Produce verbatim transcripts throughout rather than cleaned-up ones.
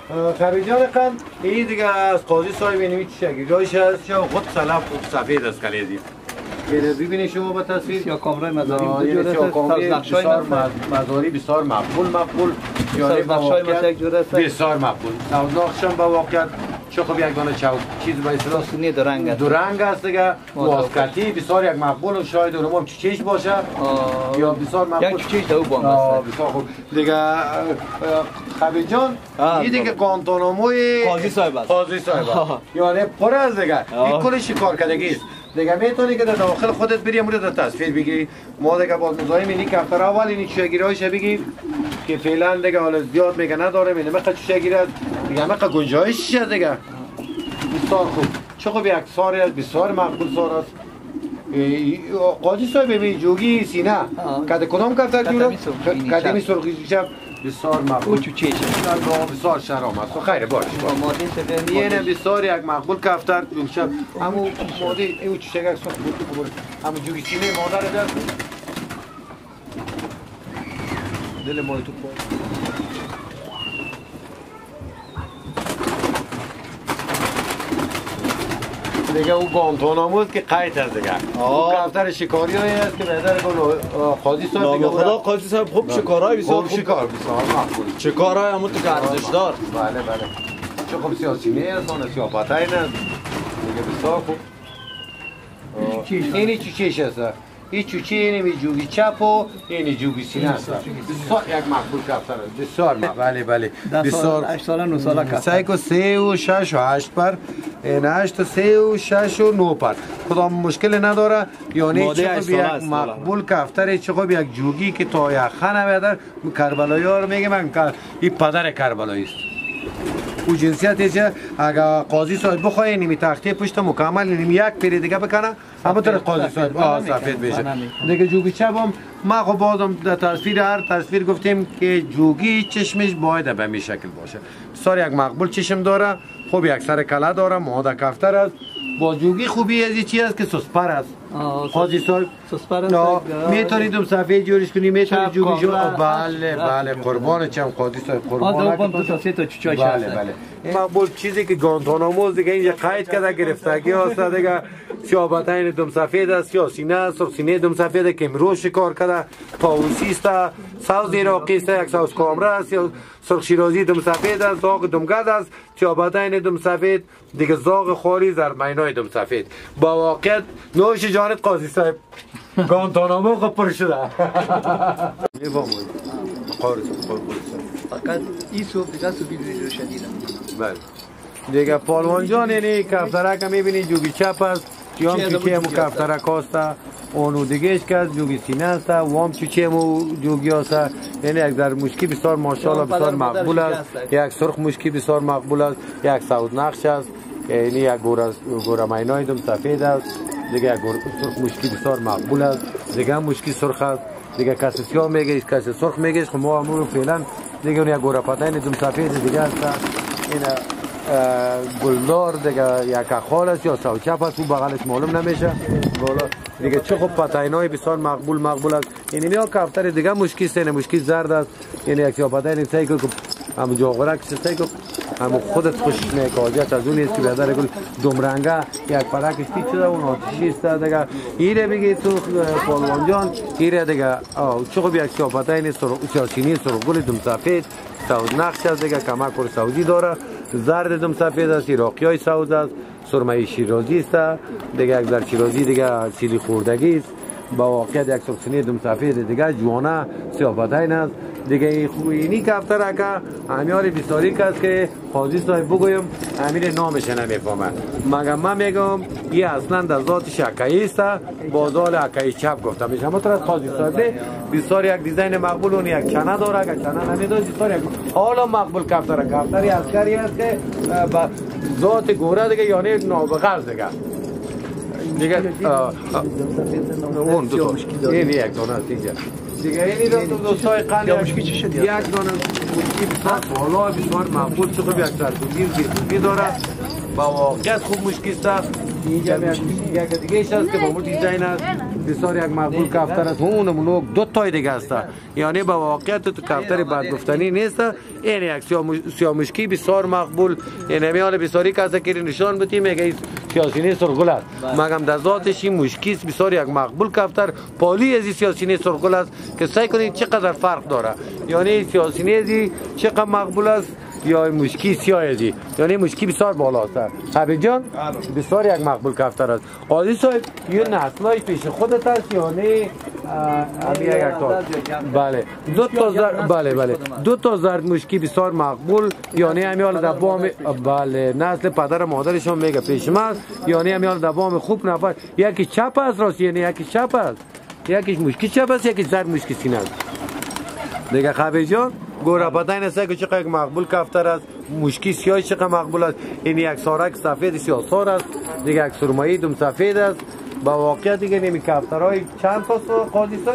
خریجان قند این دیگه از قاضی صاحب اینمی چی شکل جایش هست چه خود سلف سفید است کلیدی ببینید شما با تصویر یا کامرای مزاری بسیار مزاری بسیار مقبول مقبول یعنی با واقعیت بسیار مقبول نقشم با واقعیت چه خب یک دانه چاو چیز با اصطلاح سنی درنگ است درنگ است دیگه واسکتی بسیار یک مقبول و شاید اونم چیچش باشه یا بسیار مقبول یک چیچ دو بام است بسیار خوب دیگه خبیب جان این دیگه گانتاناموی قاضی صاحب است قاضی صاحب یعنی پر از دیگه این کل شکار کردگی است دیگه میتونی که در داخل خودت بری امروز در تصویر بگیری ما دیگه باز مزاحم اینی که افتر اول اینی چشگیرایش بگی که فعلا دیگه حالا زیاد میگه نداره اینه مخه چشگیر است دیگه مخه گنجایش است دیگه بسیار خوب چه خوب یک ساری است بسیار مقبول سار است قاضی صاحب ببین جوگی سینه کده کدام کفتر جورم قدمی سرخی شب بسیار مقبول چو چیچ بسیار شرام است خیره باش مادین تفهمی اینه بسیار یک مقبول کفتر جوگشب همو مادی ایو چی شگه سرخ بود همو جوگی سینه مادر در دل مای تو پا دیگه او گانتانامو که قید است دیگه او کفتر شکاری هایی است که بهتر کن قاضی صاحب دیگه خدا قاضی صاحب خوب شکارهای بسیار خوب شکار بسیار مقبول شکارهای همون تو که ارزش دار بله بله چه خوب سیاسی نیست آن سیاپتای نیست دیگه بسیار خوب اینی چی چیش است این چوچی اینی جوگی چپ و اینی جوگی سینه است بسیار یک مقبول کفتر است بسیار بله بله بسیار هشت ساله نه ساله کفتر سعی کو سه و شش و هشت پر این هشت و سه و شش و نو پر کدام مشکل نداره یعنی چه خوب یک مقبول کفتر چه خوب یک جوگی که تا یک خانه بیادر کربلایی ها رو میگه من این پدر کربلایی است او جنسیت چه اگر قاضی صاحب بخواه نیمی تخته پشت مکمل نیمی یک پیر دیگه بکنه همونطور قاضی صاحب آه سفید بشه دیگه جوگی چپ هم ما خب بازم در تصویر هر تصویر گفتیم که جوگی چشمش باید به می شکل باشه بسیار یک مقبول چشم داره خوب یک سر کله داره ماده کفتر است با جوگی خوبی از این چی است که سسپر است قاضی صاحب سسپر است میتونید اون صفحه جوریش کنی میتونید جوگی جو بله بله قربان چم قاضی صاحب قربان دو تا سه تا چوچای بله بله مقبول چیزی که گانتانامو دیگه اینجا قید کرده گرفتگی است دیگه سیابتین دم سفید است یا سینه است سینه دم سفید که امروز شکار کرده پاوسی است ساوز عراقی است یک ساوز کامره است یا سرخ شیرازی دم سفید است زاغ دمگد است سیابتین دم سفید دیگه زاغ خواری زرمینای دم سفید با واقعیت نوش جانت قاضی صاحب گانتانامو خب پر شده میفهمید قارس فقط این صبح دیگه صبحی رو شدیدم بله دیگه پالوان جان یعنی کفترک میبینی جوگی چپ است یا هم چوچه همو کفترک هسته اونو دیگهش که از جوگی سینه است و هم چوچه همو جوگی هسته یعنی یک در مشکی بسیار ماشاءالله بسیار مقبول است یک سرخ مشکی بسیار مقبول است یک سعود نقش است یعنی یک گورمینای دم سفید است دیگه یک سرخ مشکی بسیار مقبول است دیگه هم مشکی سرخ است دیگه کسی سیاه میگه کسی سرخ میگه خب ما همون فعلا دیگه اون یک گورپتین دم سفید دیگه است این گلدار دیگه یک خال است یا سوچپ است و بغلش معلوم نمیشه بالا دیگه چه خب پتینای بسیار مقبول مقبول است یعنی میا کفتر دیگه مشکی سینه مشکی زرد است یعنی یک پتین سعی کو هم جوغرک سعی کو هم خودت خوش نکاجت از اون است که بدر گل دمرنگا یک پرکش پیچ شده اون آتشی است دیگه ایره بگی تو پالوان جان ایره دیگه چه خب یک پتین سیاسینی سرخگل دم سفید سعود نقش است دیگه کمک پر سعودی داره زرد دم سفید است عراقی های سعود است سرمه شیرازی است دیگه یک در شیرازی دیگه سیلی خوردگی است با واقعیت یک سکسینی دم سفید دیگه جوانه سیافتین است دیگه خوینی کفتر که همیار بیساریک است که قاضی صاحب بگویم امیر نامش نمیفهمه مگه من میگم این اصلا در ذاتش اکایی است بازال اکایی چپ گفته میشه اما از قاضی صاحب بسیار یک دیزاین مقبول اون یک چنه داره اگر چنه نمیداره بسیار یک حالا مقبول کفتر کفتری عسکری است که با ذات گوره دیگه یعنی نابغز دیگه دیگه اون دو تا این یک دانه است اینجا دیگه اینی دو دوستای قند یا مشکی چی شد یک دانه مشکی بسیار بالا بسیار مقبول چه خوب یک سرگیر گیرگی داره با واقعیت خوب مشکی است اینجا یک دیگه ایش است که با مون دیزاین است بسیار یک مقبول کفتر است اون اون دو تای دیگه است یعنی با واقعیت تو کفتر بعد گفتنی نیست این یک سیاه مشکی بسیار مقبول یعنی میال بسیاری کسی که نشان بدی میگه سیاسینه سرگل است مگم در ذاتش این مشکی است بسیار یک مقبول کفتر پالی از سیاسینه سرگل است که سعی کنید چقدر فرق داره یعنی سیاسینه ازی چقدر مقبول است یا مشکی سیاه ازی یعنی مشکی بسیار بالاست حبیب جان بسیار یک مقبول کفتر است قاضی صاحب یه نسلای پیش خودت است یعنی امی یک تا بله دو تا زرد بله بله دو تا زرد مشکی بسیار مقبول یعنی همیال دبام بله نسل پدر مادرشون میگه پیش من یعنی همیال دبام خوب نفر یکی چپ است راست یعنی یکی چپ است یکیش مشکی چپ است یکی زرد مشکی سینه است دیگه خبیب جان گوره پتین است که چقدر مقبول کفتر است مشکی سیاه چقدر مقبول است این یک سارک سفید سیاه سار است دیگه یک سرمایی دوم سفید است با واقعیت دیگه نمی کفترهای چند تا قاضی صاحب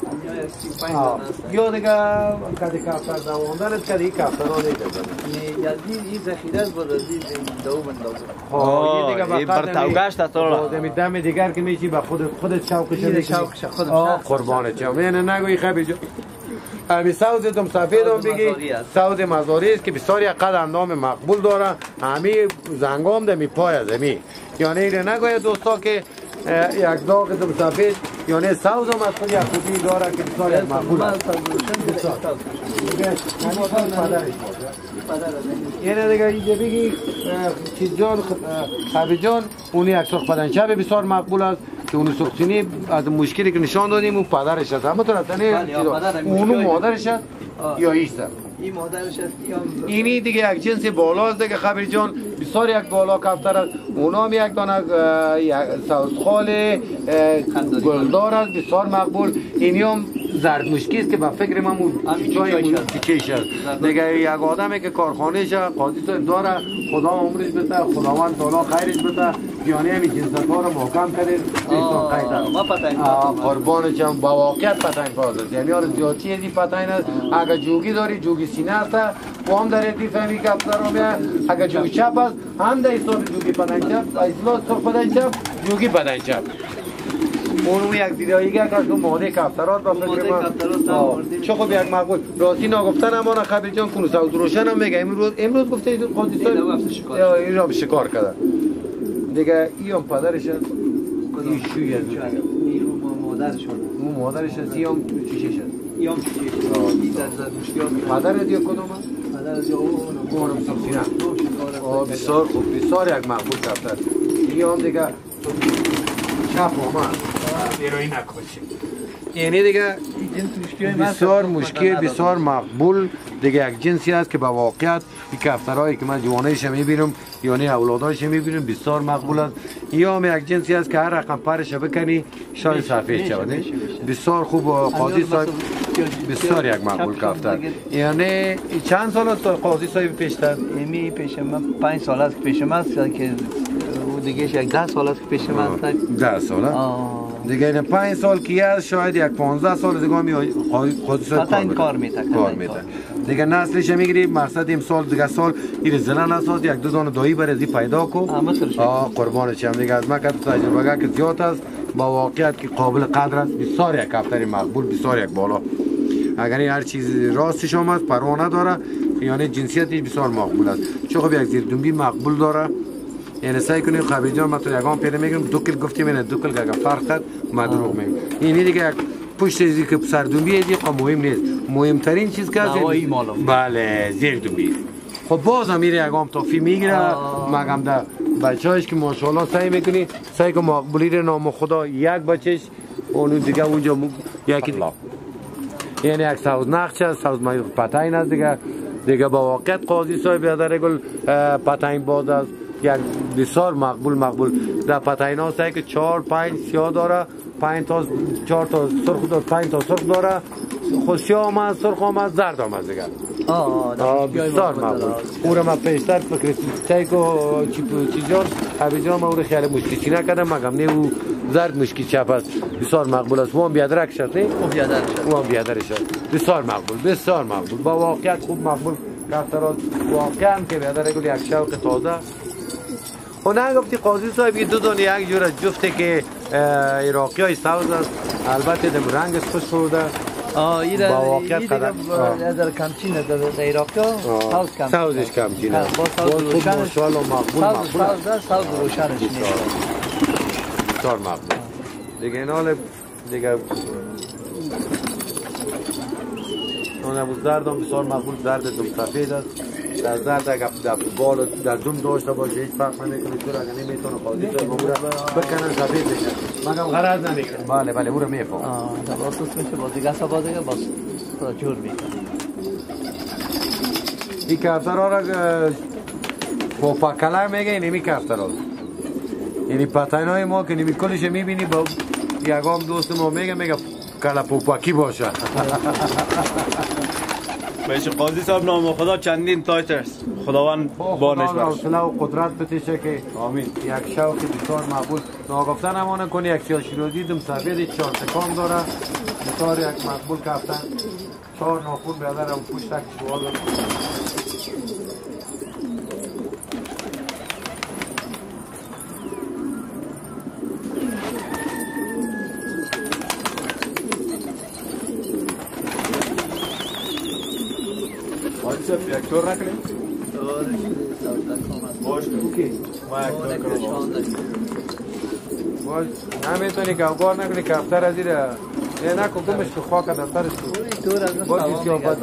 یا دیگه کدی کفتر دوانده است کدی کفترها دیگه یزدی این ذخیره است بود از این دوم اندازه این برتوگشت است دمی دم دیگر که میشی به خودت خودت شوقش این شوقش خودم قربانت شم نه نگوی خبیج امی ساوز دوم سفید هم بگی ساوز مزاری است که بسیار یک قدر اندام مقبول داره همی زنگام دمی پای از همی یعنی این نگوی دوستا که یک داغ دوم سفید یعنی ساوز هم از خود یک خوبی داره که بسیار یک مقبول است یعنی دیگه اینجا بگی چیز جان حبیب جان اونی یک سرخ بدنچه بسیار مقبول است که اونو سرخچینی از مشکلی که نشان دادیم اون پدرش است اما تو اونو مادرش است یا ایست این مادرش است اینی دیگه یک جنس بالاست دیگه خبیب جان بسیار یک بالا کفتر است اونا هم یک دانه سوزخال گلدار است بسیار مقبول اینی هم زرد مشکی است که به فکر من چیچای چیچش است دیگه یک آدمی که کارخانهش قاضی صاحب داره خدا عمرش بده خداوند تعالی خیرش بده یعنی همین جنسات‌ها رو محکم کنید احسان قیدر ما پتنگ قربانش هم با واقعیت پتنگ باز است یعنی آره زیادی ازی پتنگ است اگر جوگی داری جوگی سینه است و هم در ادی فهمی کفتر رو میاد اگر جوگی چپ است هم در حساب جوگی پتنگ چپ اصلا سرخ پتنگ چپ جوگی پتنگ چپ اونو یک دیدایی که از اون ماده کفترات با فکر من چه خوب یک مقبول راستی نگفتن اما نه خبیب جان کنو سعود روشن هم میگه امروز امروز گفته اید قاضی صاحب این را به شکار کرده دیگه این هم پدرش است این شوی است این مادرش است اون مادرش است این هم چیشش است این هم چیشش این در مشکیات پدر یا کدوم است؟ پدر از اون اونم سبسینه بسیار خوب بسیار یک مقبول کفتر این هم دیگه چپ آمد ایروی نکشیم یعنی دیگه بسیار مشکل بسیار مقبول دیگه یک جنسی است که با واقعیت این کفترهایی که من جوانیش میبینم یعنی اولادایش میبینم بسیار مقبول است یا هم یک جنسی است که هر رقم پرش بکنی شاید سفید شود بسیار خوب قاضی صاحب بسیار یک مقبول کفتر یعنی چند سال است قاضی صاحب پیشتر امی پیش من پنج سال است پیش من است که دیگه یک ده سال است پیش من است ده سال دیگه این پنج سال که است شاید یک پانزده سال دیگه می قاضی صاحب کار میته کار میته دیگه نسلش میگیری مقصد ام سال دیگه سال این زنان اساس یک دو دانه دایی برزی پیدا کو آ قربانش هم دیگه از ما که تجربه که زیاد است با واقعیت که قابل قدر است بسیار یک کفتر مقبول بسیار یک بالا اگر هر چیز راستش هم است پروانه داره یعنی جنسیتش بسیار مقبول است چون خب یک زیردنبی مقبول داره یعنی سعی کنیم خبیب جان من تو یگان پیدا میگم دو کل گفتیم اینه دو کل که اگر فرق کرد ما دروغ میگم اینی دیگه پشت ازی که سردنبی ازی خب مهم نیست مهمترین چیز که هوایی مالم بله زیردنبی خب باز هم میره یگام توفی میگیره مگم در بچه هایش که ماشاءالله سعی میکنی سعی که مقبولی رو نام خدا یک بچهش اونو دیگه اونجا یکی یعنی یک سوز نقشه سوز مایو پتاین است دیگه دیگه با واقعیت قاضی صاحب یادره گل پتاین باز است یک بسیار مقبول مقبول در پتاین ها سعی که چهار پنج سیاه داره پنج تا چهار تا سرخ داره پنج تا سرخ داره خود سیاه هم هست سرخ هم هست زرد هم هست دیگه آه بسیار مقبول او را من پیشتر فکر سعی که چیزان حبیب جان من او را خیلی مشکی چی نکردم مگم نه او زرد مشکی چپ است بسیار مقبول است و هم بیادرک شد نه؟ او بیادرک شد او هم بیادرک شد بسیار مقبول بسیار مقبول با واقعیت خوب مقبول کفترات واقعا که بیادرک یک شوق تازه خب نه گفتی قاضی صاحب دو دونه یک جور جفته که عراقی های سوز است البته در رنگش خوش بوده آه این با واقعیت دیگه در کمچینه در عراقی ها سوز کم سوزش کمچینه با سوز روشنش ماشاءالله مقبول مقبول سوز سوز روشنش نیست بسیار مقبول دیگه این حال دیگه اون ابو زرد هم بسیار مقبول زرد دم سفید است در زرد اگر در بال در دم داشته باشه هیچ فرق نمیکنه تو اگر نمیتونه قاضی صاحب او را بکنن سفید بشه مگم غرض نمیکنه بله بله او را میفهم آه در واسط میشه با دیگه سبا دیگه باز جور میکنه این کفترها را پوپا کلر میگه این همی کفترها یعنی پتین های ما که نمی کلش میبینی با یکام دوست ما میگه میگه کلا پوپاکی باشه بهش قاضی صاحب نام خدا چندین تایترز خداوند بانش خدا بخش حوصله و قدرت بتشه که آمین یک شوق بسیار مقبول ناگفتن امانه کنی یک سیاه شیرازی دم سفید چهار تکان داره بسیار یک مقبول کفتن چهار ناخون بیادر و پوشتک شوال صاحب یک طور نکنیم باش اوکی ما یک طور کنم باش نمیتونی گوگار نکنی کفتر از این یه نکن گمش که خاک دفترش کن باش بسیار بد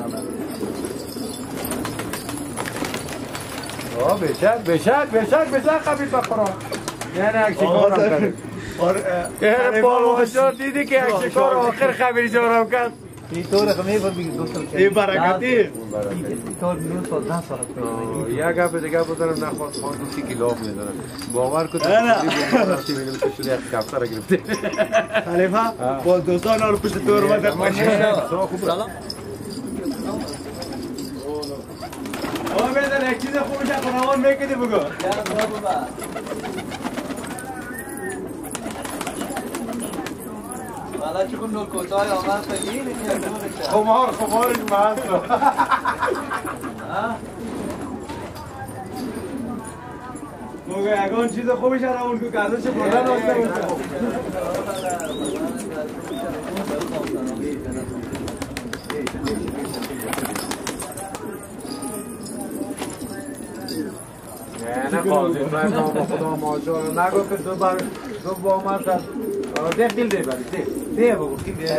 آه بشک بشک بشک بشک قبیل بخورا یعنی یک شکار هم کرد یه پالوان شد دیدی که یک شکار آخر خبری جارم کرد این طور خمیه بر بگید دوستم این برکتی این طور نون سال ده سال یک گفت دیگه بودنم نخواست خواهد دوستی کلاف میدارم باور کن رفتی میدونم که شده یک کفتر را گرفته خلیفه با دوستان رو پشت طور اومده سلام آقا بیدن یک چیز خوبش اقناوان میکنی بگو حالا چون نور کوتاه آمد تا این خمار خمارش محل شد موگه اگه چیز خوبش را اون که ازش بردن آسته باشه نه قاضی صاحب نام خدا ماشاءالله نگو که تو بر تو با ما سر ده دل ده بری ده ده بگو کی ده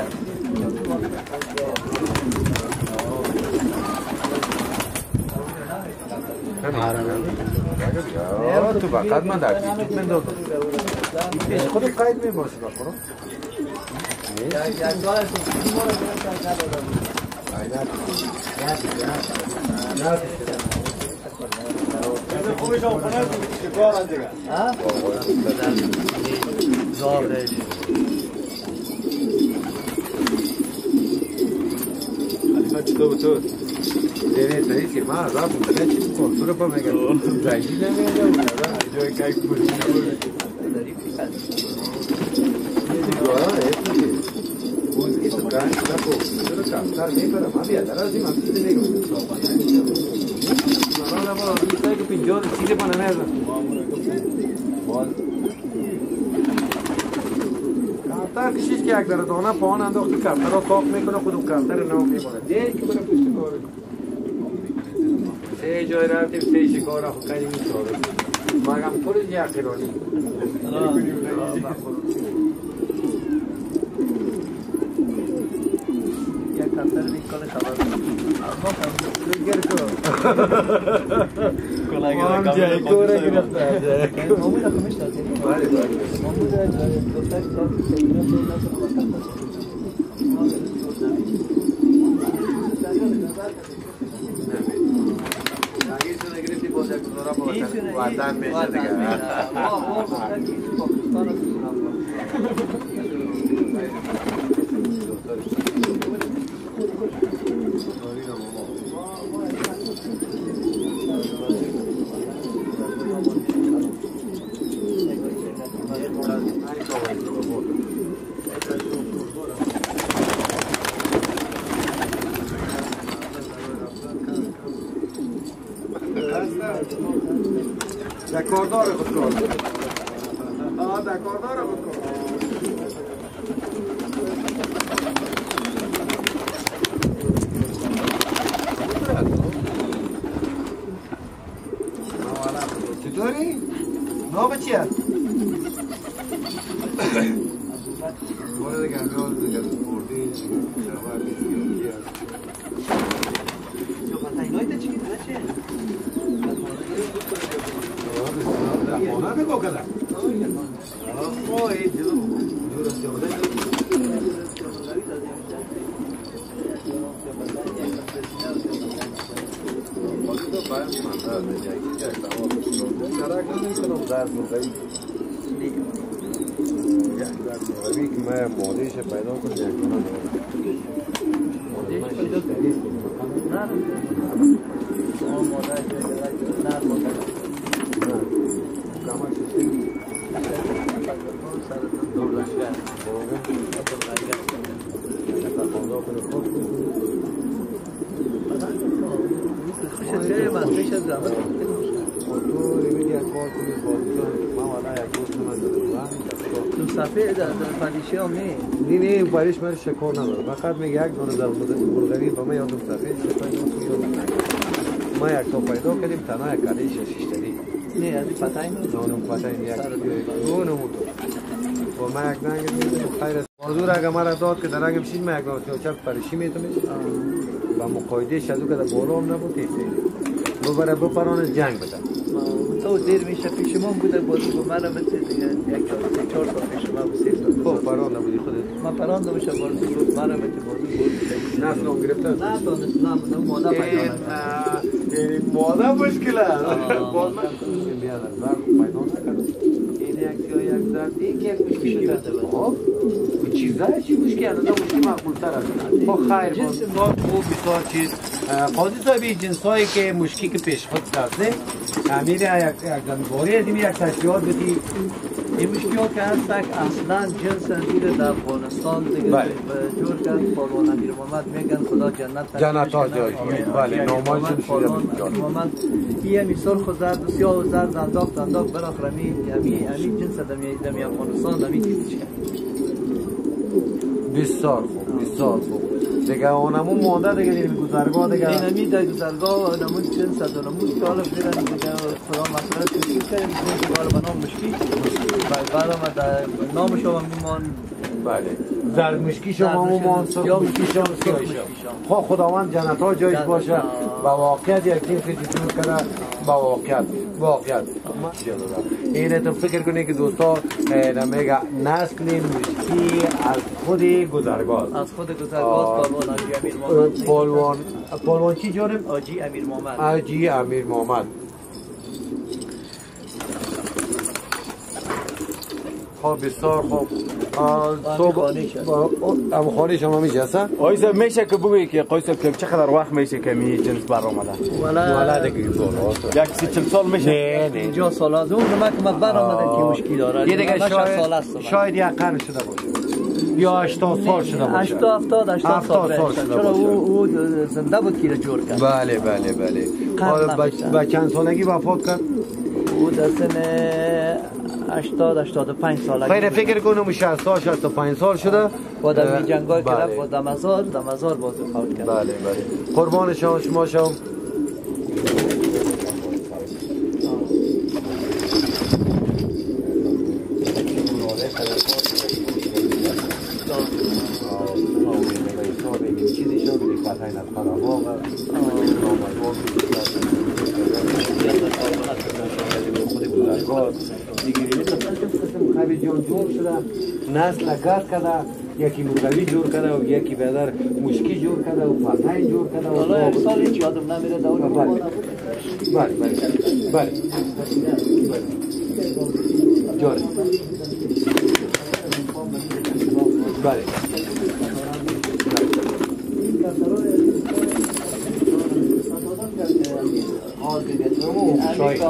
را تو فقط من در چیز من دو پیش خود قید می باشه بخورم خوبش هم خونه شکار هم دیگه زار دیگه خلیفه چطور بطور دیره تایی که من را بودنه چی بکن تو رو پا میگه زنگی نمیده جای که یک بودی نبوده جواران ایتو که اون ایتو کنش نکو تو رو کمتر میبرم هم بیادر از این هم چیزی نگم مرا نبا بیستایی که پینجا چیزی پا نمیزن کفتر کشیش که یک در دانه پاهان انداختی کفتر را کاف میکنه خودم کفتر نام میکنه دیگه که برم پشت کاره سه جای رفتیم سه شکار را خود کنیم میساره مگم پول یکی رانی یک کفتر دیگه کل خبر گر کو کلاگه جای کوره گرفته مامون را کمیش دادیم بله بله مامون را دوستای کلاس سیگنال وطن میشه دیگه در کاردار خود کار آه در کاردار خود کار چطوری؟ نام چیه؟ وارد گندال دیگر بردی شوار بیشتری اینایی چی می‌کنه چه؟ خانه بگو کدام آه این جلو جلو استفاده شد که من مادهش پیدا کنم یک کنم مادهش پیدا کنم نه مادهش نه مادهش کامش سیگی دور داشته خوشت من پیش از زمان تو ریمیدی از کار کنی بازیان من والا یک روز نمیدونم تو صفحه در پریشه هم نه نه نه پریش من شکار ندارم فقط میگه یک دونه در بلغاری با من یادم صفحه ما یک تا پیدا کردیم تنها یک کلیش شیشتری نه از پتاین نونم پتاین یک دونه موتور و ما یک نگه میدونم خیر است موضوع اگه مرا داد که درنگ بشید ما یک دونه چپ پریشی میتونم و مقایدهش از او که در بالا هم نبود تو برای بپران جنگ بدم تو دیر میشه پیش ما بوده بازی با من مثل یک چهار سال پیش ما بود سه سال خب پران نبودی خودت من پران نمیشه بازی بود من مثل بازی بود نه اصلا گرفتن نه تو نه نه ماده پیدا این ماده مشکل است باز من میاد از پیدا نکرد این یک یا یک درد این که مشکل شده خب چیزایی چی مشکل است مشکل معقول تر است خب خیر جنس خوب بسیار چیز قاضی صاحبی جنسایی که مشکی که پیش خود کرده امیر یک دنباری از این یک تشریحات بدی این مشکیات که هست اصلا جنس امیر در افغانستان دیگه جور کرد پالوان امیر محمد میگن خدا جنت جنت ها جای بله نامانشون شده محمد این همی سرخ و زرد و سیاه و زرد انداخت انداخت براخ رمی همی جنس دمی افغانستان همی دیدیش بسیار خوب بسیار خوب دیگه اونمون مانده دیگه این گذرگاه دیگه این همی در گذرگاه اونمون چند صد اونمون که حالا بیرن دیگه خدا مسئله تشکیل کردیم که حالا به نام مشکی بعد هم در نام شما میمان بله زرد مشکی شما میمان سرخ مشکی شما سیاه شما خداوند جنت ها جایش باشه با واقعیت یک تیم که جور کرده با واقعیت واقعیت اینه تو فکر کنی که دوستا نمیگه نسل مشکی از خود گذرگاه از خود گذرگاه پالوان آجی امیر محمد پالوان پالوان چی جارم؟ آجی امیر محمد آجی امیر محمد خب بسیار خوب ام خالی شما میشه هستن؟ آقای صاحب میشه که بگویی که آقای صاحب که چقدر وقت میشه که می جنس بر آمده؟ والا دیگه یک سی چل سال میشه؟ نه نه اینجا سال از اون ما که بر آمده که مشکی داره یه دیگه شاید شاید یک قرن شده باشه یا هشتاد سال شده باشه هشتاد هفتاد هشتاد سال شده چرا او زنده بود که جور کرد بله بله بله با چند سالگی وفات کرد؟ او در سن هشتاد هشتاد و پنج سالگی خیلی فکر کنم شصت سال شصت و پنج سال شده با در جنگای که رفت با دمزار دمزار بازی خواهد کرد بله بله قربان شما شما شما نسل گرد کرده یکی مولوی جور کرده و یکی بدر مشکی جور کرده و فرهنگ جور کرده و حالا یک سال هیچ یادم نمیره دور بله بله بله بله جاره بله حال دیگه تو شاید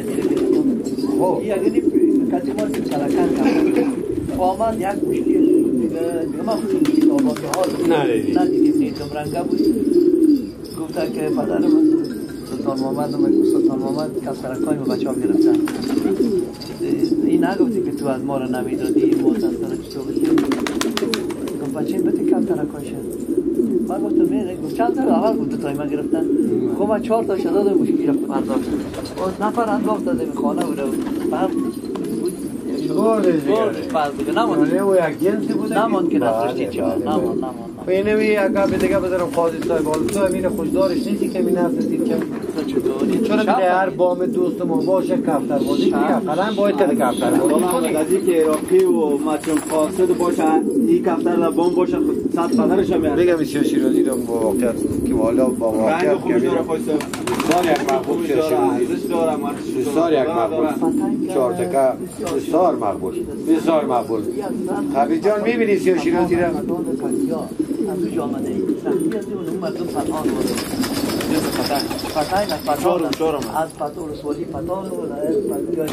خب یعنی کسی ما سلکان کرد. آمد یک مشکل دیگه من خیلی آبادی ها نه دیدی نه دیدیم نیتم رنگه بود گفتن که پدرم سلطان محمد و سلطان محمد کسرکای و بچه ها گرفتن این نگفتی که تو از ما رو نمیدادی موت از طرف تو بشید گفت بچه این بتی کسرکای شد من گفتم میره گفت چند تا اول بود تای من گرفتن خب من چهار تا شداده مشکی رفتم انداخت و نفر انداخت داده به خانه بوده بعد باره دیگره نماند نه و یک جنسی بوده نماند که نفرشتی چه نماند نماند اینه می اگه به دیگه بذارم قاضی صاحب حالا تو همین خوشدارش نیستی که می نفسی که چرا دیگه هر بام دوست ما باشه کفتر بازی که قلم باید تده کفتر بازی از اینکه عراقی و مچم قاصد باشه این کفتر را بام باشه صد پدرش هم میاد بگم بسیار شیرازی رو با واقعیت که والا با واقعیت رنگ خوبش داره خوش بسیار یک مقبول ارزش داره بسیار یک مقبول چهار تکه بسیار مقبول بسیار مقبول حبیب جان میبینی سیاه شیرازی را از او جامده ای سختی از اون مردم فتان بود فتای نه فتان از فتان رسولی فتان بود از فتان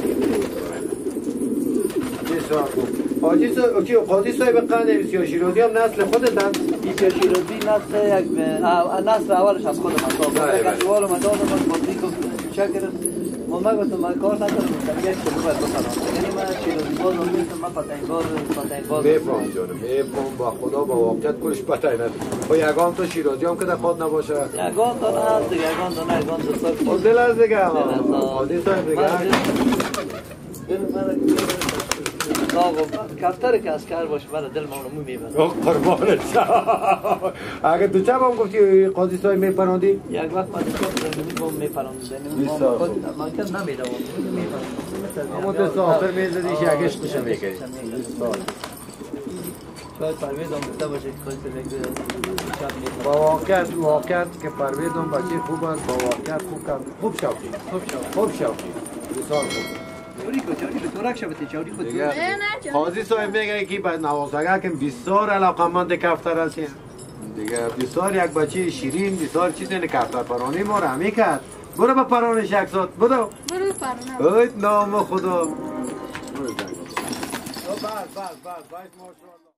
بسیار خوب حاجی صاحب قاضی صاحب قنده بسیار شیرازی هم نسل خودتن بسیار شیرازی نسل یک نسل اولش از خود من یک دوال من دادم من بازی گفت چکر ما ما گفتم من کار ندارم یک کلو باید بخرم یعنی من شیرازی باز رو میتونم من پتنگ باز پتنگ باز بفهم جانم بفهم با خدا با واقعیت کلش پتنگ نداره و یگان تو شیرازی هم که در خود نباشه یگان تا نه دیگه یگان تا نه یگان تا سال خود دل از دیگه حاضی صاحب دیگه کفتر که از کار باشه برای دل ما رو میبره قربانت اگه تو چه هم گفتی قاضی صاحب میپراندی؟ یک وقت من تو میپراندم من که نمیدونم اما تو سافر میزدیش یکش کشه میکنی شاید پرویز هم بسته باشه که خودت بگه با واقعیت واقعیت که پرویز هم بچه خوب است با واقعیت خوب کم خوب شوکی خوب شد خوب شوکی بسیار خوب چوری کو چوری به تورک شبتی چوری خود دیگه قاضی صاحب میگه که بعد نوازگاه که بسیار علاقمند کفتر هستی دیگه بسیار یک بچه شیرین بسیار چیز این کفتر پرانی ما رو همی کرد برو به پرانش یک ساعت بدو برو پرانه اوید نام خدا بس بس بس بس ماشاءالله